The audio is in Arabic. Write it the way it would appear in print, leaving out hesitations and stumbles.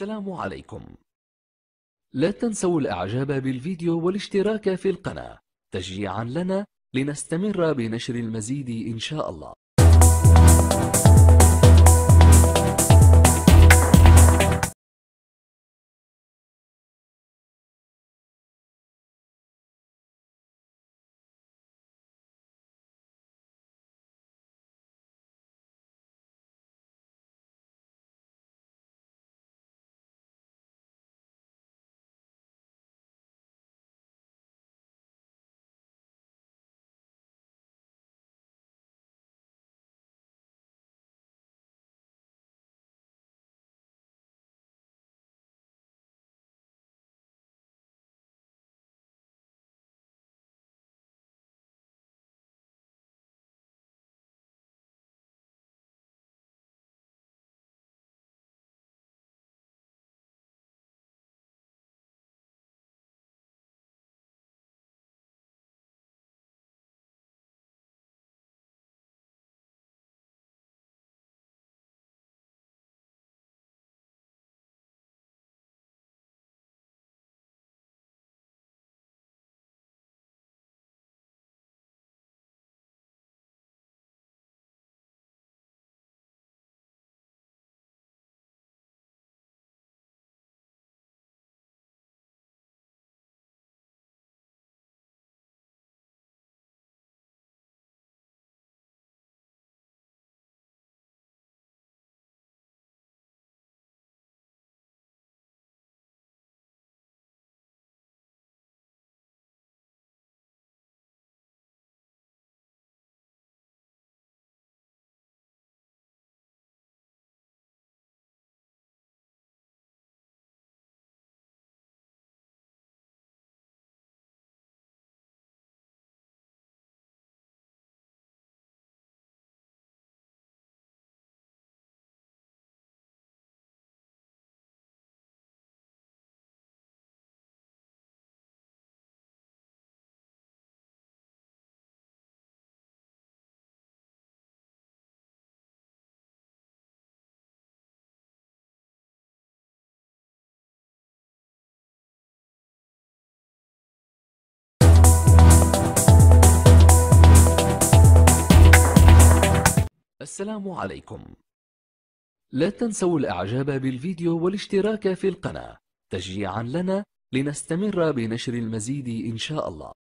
السلام عليكم. لا تنسوا الإعجاب بالفيديو والاشتراك في القناة تشجيعا لنا لنستمر بنشر المزيد إن شاء الله. السلام عليكم. لا تنسوا الإعجاب بالفيديو والاشتراك في القناة تشجيعا لنا لنستمر بنشر المزيد إن شاء الله.